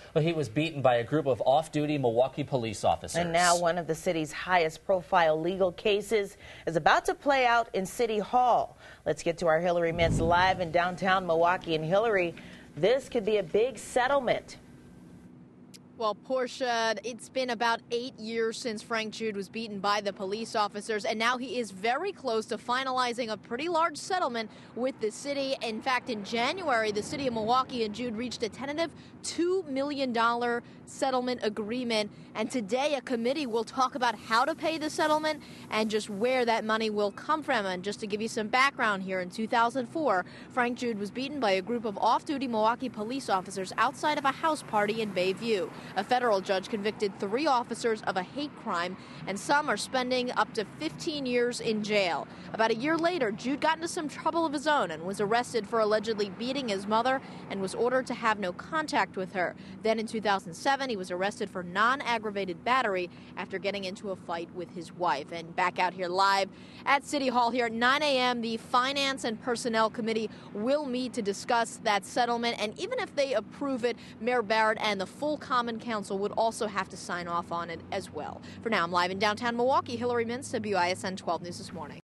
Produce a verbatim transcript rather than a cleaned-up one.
Well, he was beaten by a group of off-duty Milwaukee police officers. And now one of the city's highest profile legal cases is about to play out in City Hall. Let's get to our Hillary Mintz live in downtown Milwaukee. And Hillary, this could be a big settlement. Well, Portia, it's been about eight years since Frank Jude was beaten by the police officers, and now he is very close to finalizing a pretty large settlement with the city. In fact, in January, the city of Milwaukee and Jude reached a tentative two million dollars settlement agreement, and today a committee will talk about how to pay the settlement and just where that money will come from. And just to give you some background here, in two thousand four, Frank Jude was beaten by a group of off-duty Milwaukee police officers outside of a house party in Bayview. A federal judge convicted three officers of a hate crime, and some are spending up to fifteen years in jail. About a year later, Jude got into some trouble of his own and was arrested for allegedly beating his mother and was ordered to have no contact with her. Then in two thousand seven, he was arrested for non-aggravated battery after getting into a fight with his wife. And back out here live at City Hall here at nine a m, the Finance and Personnel Committee will meet to discuss that settlement. And even if they approve it, Mayor Barrett and the full Common Council would also have to sign off on it as well. For now, I'm live in downtown Milwaukee. Hillary Mintz, W I S N twelve News This Morning.